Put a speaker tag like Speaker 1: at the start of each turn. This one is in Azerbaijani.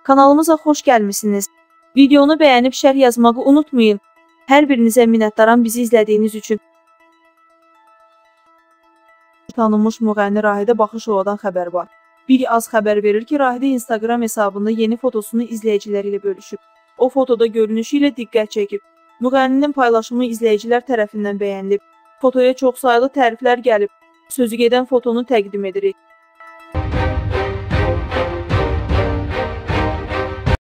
Speaker 1: Kanalımıza xoş gəlmisiniz. Videonu bəyənib şərh yazmağı unutmayın. Hər birinizə minnətdaram bizi izlədiyiniz üçün. Tanınmış müğənni Rahidə Baxışovadan xəbər var. Bir az xəbər verir ki, Rahidə Instagram hesabında yeni fotosunu izləyiciləri ilə bölüşüb. O fotoda görünüşü ilə diqqət çəkib. Müğənninin paylaşımı izləyicilər tərəfindən bəyənilib. Fotoya çoxsaylı təriflər gəlib. Sözü gedən fotonu təqdim edirik.